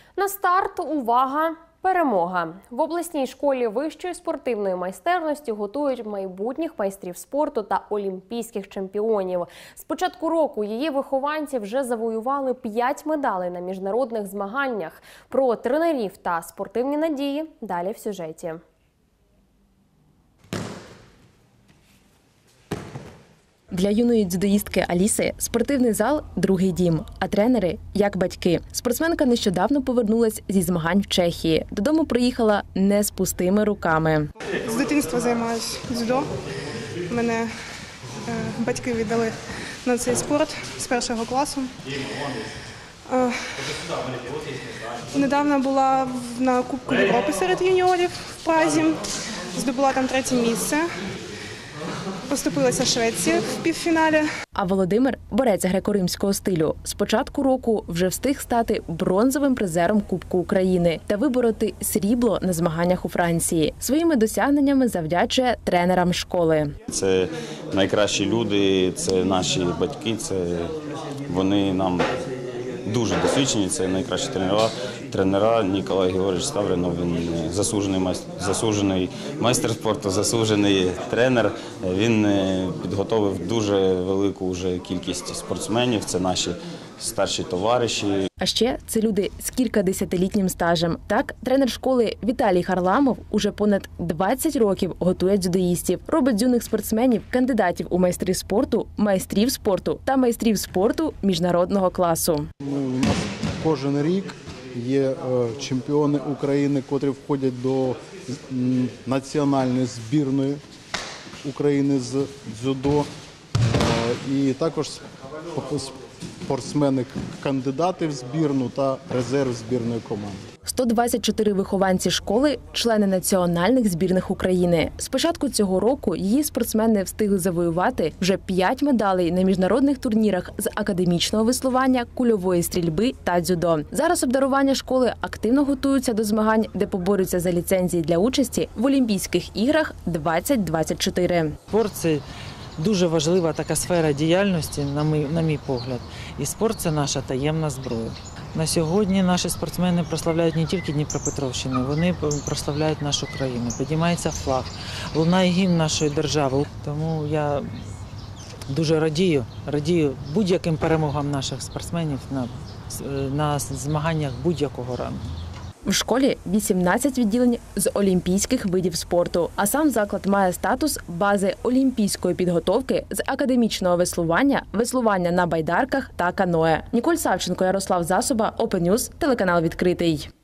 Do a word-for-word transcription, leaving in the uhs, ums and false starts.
На старт – увага! Перемога! В обласній школі вищої спортивної майстерності готують майбутніх майстрів спорту та олімпійських чемпіонів. З початку року її вихованці вже завоювали п'ять медалей на міжнародних змаганнях. Про тренерів та спортивні надії далі в сюжеті. Для юної дзюдоїстки Аліси спортивний зал – другий дім, а тренери – як батьки. Спортсменка нещодавно повернулась зі змагань в Чехії. Додому приїхала не з пустими руками. З дитинства займаюся дзюдо. Мене е, батьки віддали на цей спорт з першого класу. Е, недавно була на Кубку Європи серед юніорів в Празі. Здобула там третє місце. Поступилася Швеції в півфіналі. А Володимир – борець греко-римського стилю. З початку року вже встиг стати бронзовим призером Кубку України та вибороти срібло на змаганнях у Франції. Своїми досягненнями завдячує тренерам школи. Це найкращі люди, це наші батьки, це вони нам дуже досвідчені, це найкращі тренера. Тренера Ніколай Георгійович Ставринов, він заслужений майстер, заслужений майстер спорту, заслужений тренер. Він підготовив дуже велику вже кількість спортсменів, це наші старші товариші. А ще це люди з кількадесятилітнім стажем. Так, тренер школи Віталій Харламов уже понад двадцять років готує дзюдоїстів. Робить з юних спортсменів кандидатів у майстри спорту, майстрів спорту та майстрів спорту міжнародного класу. У нас кожен рік є чемпіони України, котрі входять до національної збірної України з дзюдо. І також спортсмени-кандидати в збірну та резерв збірної команди. сто двадцять чотири вихованці школи – члени національних збірних України. З початку цього року її спортсмени встигли завоювати вже п'ять медалей на міжнародних турнірах з академічного веслування, кульової стрільби та дзюдо. Зараз обдарування школи активно готуються до змагань, де поборються за ліцензії для участі в Олімпійських іграх двадцять двадцять чотири. Спорт – це дуже важлива така сфера діяльності, на мій, на мій погляд. І спорт – це наша таємна зброя. На сьогодні наші спортсмени прославляють не тільки Дніпропетровщину, вони прославляють нашу країну. Піднімається флаг, лунає гімн нашої держави. Тому я дуже радію, радію будь-яким перемогам наших спортсменів на, на змаганнях будь-якого рангу. В школі вісімнадцять відділень з олімпійських видів спорту, а сам заклад має статус бази олімпійської підготовки з академічного веслування, веслування на байдарках та каное. Ніколь Савченко, Ярослав Засоба, Open News, телеканал «Відкритий».